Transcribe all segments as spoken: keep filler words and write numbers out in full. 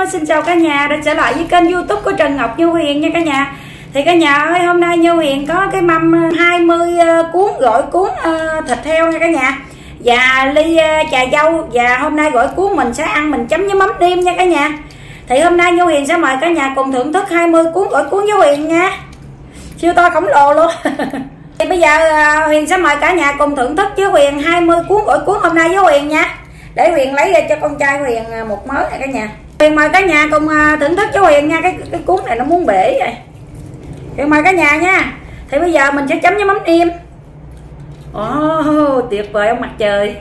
xin chào cả nhà đã trở lại với kênh YouTube của Trần Ngọc Như Huyền nha cả nhà. Thì cả nhà ơi, hôm nay Như Huyền có cái mâm hai mươi cuốn gỏi cuốn thịt heo nha cả nhà, và ly trà dâu. Và hôm nay gỏi cuốn mình sẽ ăn mình chấm với mắm nêm nha cả nhà. Thì hôm nay Như Huyền sẽ mời cả nhà cùng thưởng thức hai mươi cuốn gỏi cuốn với Huyền nha. Siêu to khổng lồ luôn. Thì bây giờ Huyền sẽ mời cả nhà cùng thưởng thức với Huyền hai mươi cuốn gỏi cuốn hôm nay với Huyền nha. Để Huyền lấy ra cho con trai Huyền một mớ này cả nhà. Huyền mời cả nhà cùng thưởng thức với Huyền nha. Cái, cái cuốn này nó muốn bể vậy. Huyền mời cả nhà nha. Thì bây giờ mình sẽ chấm với mắm nêm. Ồ, oh, tuyệt vời ông mặt trời.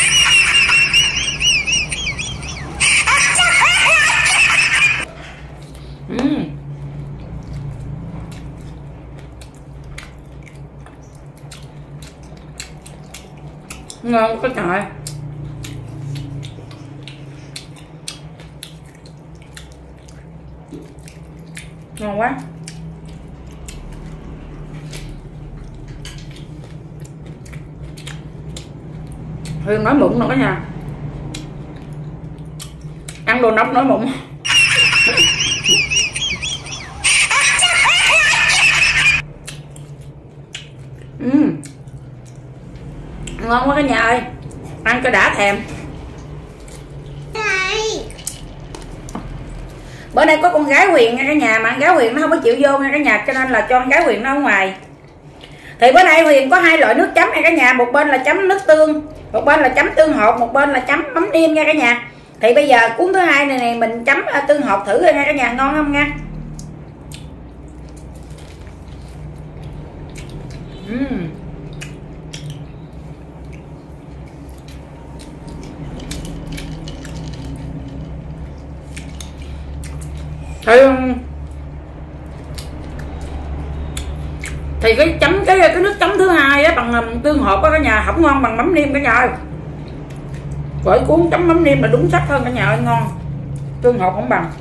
uhm. Ngon quá trời. Ngon quá. Huyền nói mụn rồi cả nhà. Ăn đồ nóng nói mụn. uhm. Ngon quá cả nhà ơi. Ăn cho đã thèm. Bữa nay có con gái Huyền nha cả nhà, mà con gái Huyền nó không có chịu vô nha cả nhà, cho nên là cho con gái Huyền nó ở ngoài. Thì bữa nay Huyền có hai loại nước chấm nha cả nhà, một bên là chấm nước tương, một bên là chấm tương hột, một bên là chấm mắm nêm nha cả nhà. Thì bây giờ cuốn thứ hai này, này mình chấm tương hột thử rồi nha cả nhà, ngon không nha. uhm. Thì, thì cái chấm cái cái nước chấm thứ hai á bằng tương hột á cả nhà không ngon bằng mắm nêm cả nhà ơi. Gỏi cuốn chấm mắm nêm là đúng sắc hơn cả nhà ơi, ngon. Tương hột không bằng.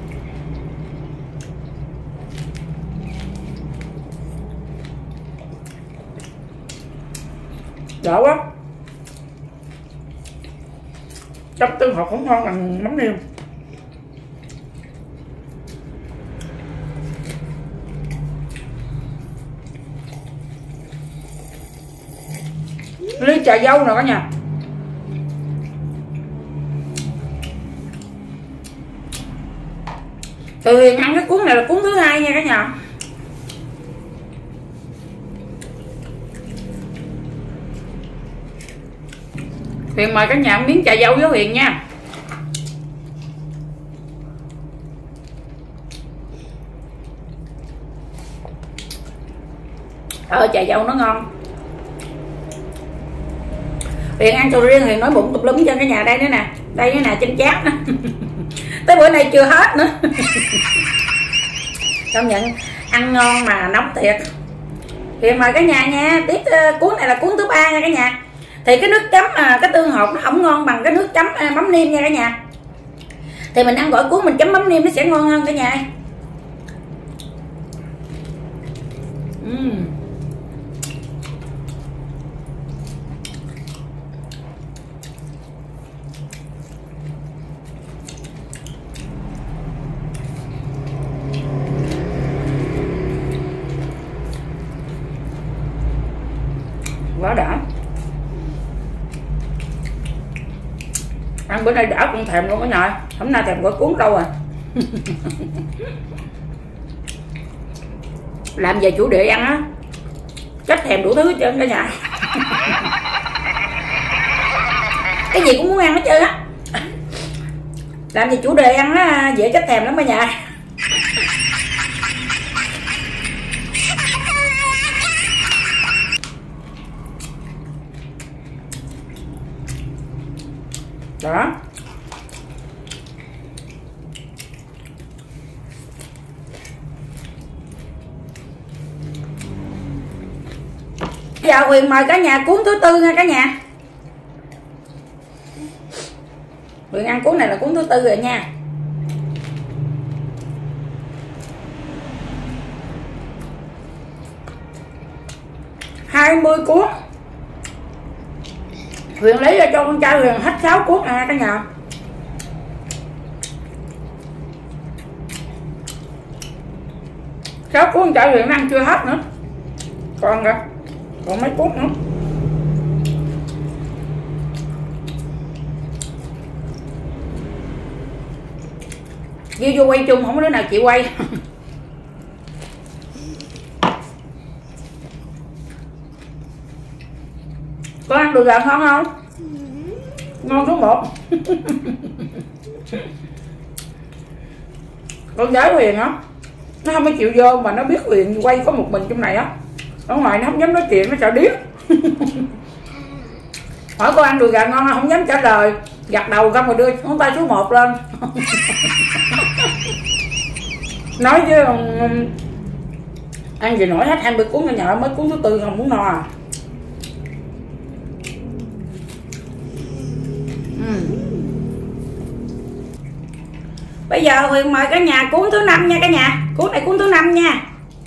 Đỡ quá. Chấm tương hột không ngon bằng mắm nêm. Ly trà dâu nè cả nhà. Thì Huyền ăn cái cuốn này là cuốn thứ hai nha cả nhà. Huyền mời cả nhà ăn miếng trà dâu với Huyền nha. Ờ trà dâu nó ngon. Huyền ăn sầu riêng Huyền nói bụng tụp lum cho cả nhà. Đây nữa nè, đây nữa nè, chân chát nữa. Tới bữa nay chưa hết nữa. Công nhận ăn ngon mà nóng thiệt. Huyền mời cả nhà nha. Tiếp cuốn này là cuốn thứ ba nha cả nhà. Thì cái nước chấm cái tương hột nó không ngon bằng cái nước chấm mắm nêm nha cả nhà. Thì mình ăn gỏi cuốn mình chấm mắm nêm nó sẽ ngon hơn cả nhà. uhm. Quá đã. Ăn bữa nay đã cũng thèm luôn cả nhà. Hôm nay thèm gỏi cuốn đâu à. Làm về chủ đề ăn á chắc thèm đủ thứ hết trơn cả nhà. Cái gì cũng muốn ăn hết trơn á. Làm về chủ đề ăn á dễ chết thèm lắm cả nhà. Đó. Bây giờ Huyền mời cả nhà cuốn thứ tư nha cả nhà. Huyền ăn cuốn này là cuốn thứ tư rồi nha. hai mươi cuốn. Huyền lấy ra cho con trai Huyền hết sáu cuốn à cả nhà. sáu cuốn chợ Huyền ăn chưa hết nữa, còn kìa, còn mấy cuốn nữa. Vô vô quay chung không có đứa nào chịu quay. Con ăn được gà ngon không? Ngon số một. Con gái Huyền á, nó không có chịu vô mà nó biết Huyền quay có một mình trong này á, ở ngoài nó không dám nói chuyện, nó sợ điếc. Hỏi con ăn được gà ngon không dám trả lời, gật đầu không rồi đưa ngón tay số một lên. Nói với um, ăn gì nổi hết hai mươi cuốn cả nhà, mới cuốn thứ tư không muốn no à. uhm. Bây giờ Huyền mời cả nhà cuốn thứ năm nha cả nhà, cuốn này cuốn thứ năm nha.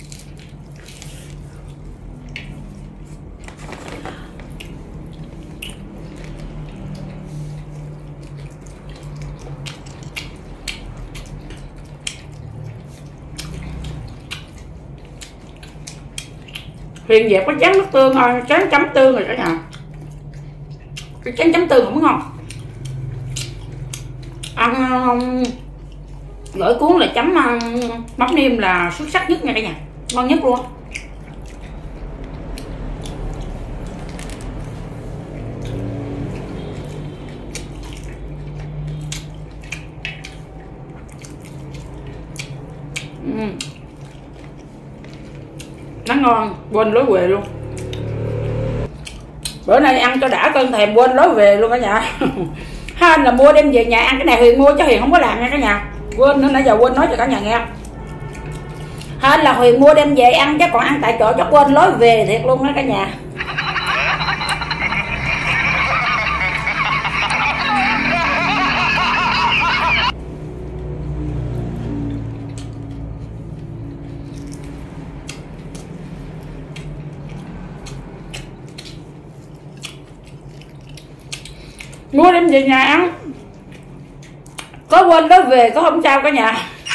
Huyền dẹp có chén nước tương thôi, chén chấm tương rồi cả nhà. Cái chén chấm tương không ngon. Ăn gỏi cuốn là chấm mắm nêm là xuất sắc nhất nha cả nhà, ngon nhất luôn. uhm. Nó ngon, quên lối về luôn. Bữa nay ăn cho đã cơn thèm quên lối về luôn cả nhà. Hên là mua đem về nhà ăn, cái này Huyền mua cho Huyền không có làm nha cả nhà. Quên nữa, nãy giờ quên nói cho cả nhà nghe. Hên là Huyền mua đem về ăn, chứ còn ăn tại chỗ chắc quên lối về thiệt luôn đó cả nhà. Mua đem về nhà ăn, có quên lối về có không sao cả nhà.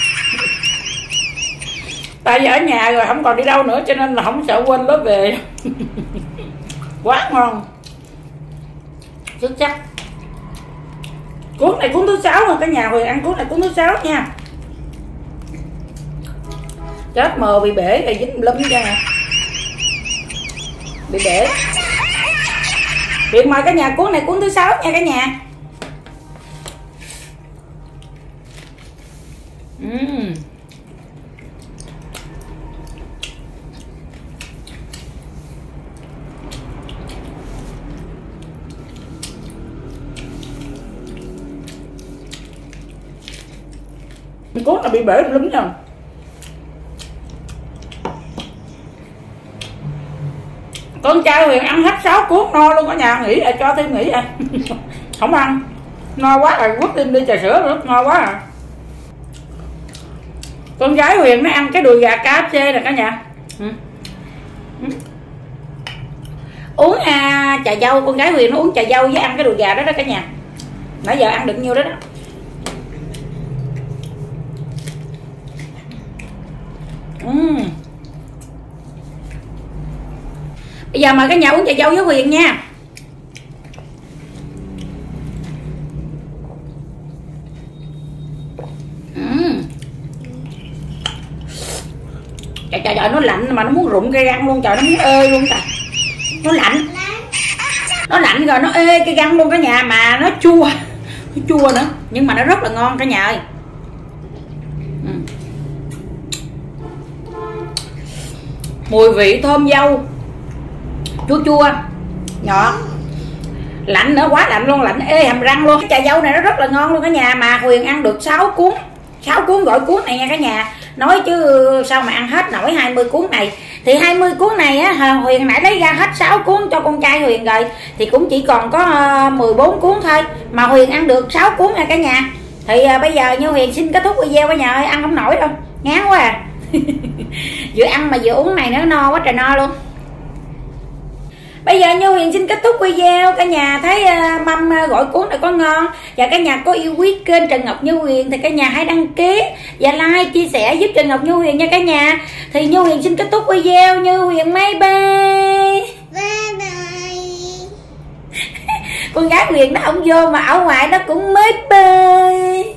Tại vì ở nhà rồi không còn đi đâu nữa cho nên là không sợ quên lối về. Quá ngon, xuất sắc. Cuốn này cuốn thứ sáu rồi cả nhà, Huyền ăn cuốn này cuốn thứ sáu nha. Chết mờ bị bể rồi dính lum cho nè, bị bể. Huyền mời cả nhà cuốn này cuốn thứ sáu nha cả nhà. uhm. Cuốn là bị bể lắm nha. Con trai Huyền ăn hết sáu cuốn no luôn cả nhà, nghỉ là cho thêm nghỉ à. Không ăn no quá rồi, quất thêm đi trà sữa nữa, no quá à. Con gái Huyền nó ăn cái đùi gà ca ép xê nè cả nhà. ừ. Ừ. Uống à, trà dâu, con gái Huyền nó uống trà dâu với ăn cái đùi gà đó đó cả nhà. Nãy giờ ăn được nhiêu đó đó. uhm. Bây giờ mời cả nhà uống trà dâu với Huyền nha. uhm. Trời trời trời, nó lạnh mà nó muốn rụng cái răng luôn, trời nó muốn ê luôn trời. Nó lạnh, nó lạnh rồi nó ê cái răng luôn cả nhà, mà nó chua, nó chua nữa nhưng mà nó rất là ngon cả nhà ơi. uhm. Mùi vị thơm dâu, chua chua ngọt, lạnh nữa, quá lạnh luôn, lạnh ê hàm răng luôn. Cái trà dâu này nó rất là ngon luôn cả nhà, mà Huyền ăn được sáu cuốn, sáu cuốn gỏi cuốn này nha cả nhà. Nói chứ sao mà ăn hết nổi hai mươi cuốn này. Thì hai mươi cuốn này á, Huyền nãy lấy ra hết sáu cuốn cho con trai Huyền rồi, thì cũng chỉ còn có mười bốn cuốn thôi, mà Huyền ăn được sáu cuốn nha cả nhà. Thì à, bây giờ như Huyền xin kết thúc video cả nhà ơi, ăn không nổi đâu, ngán quá à. Vừa ăn mà vừa uống này nữa, no quá trời no luôn. Bây giờ Như Huyền xin kết thúc video. Cả nhà thấy uh, mâm uh, gỏi cuốn này có ngon và cả nhà có yêu quý kênh Trần Ngọc Như Huyền thì cả nhà hãy đăng ký và like, chia sẻ giúp Trần Ngọc Như Huyền nha cả nhà. Thì Như Huyền xin kết thúc video. Như Huyền bye bye. Bye bye. Con gái Huyền nó không vô mà ở ngoài nó cũng mới bơi.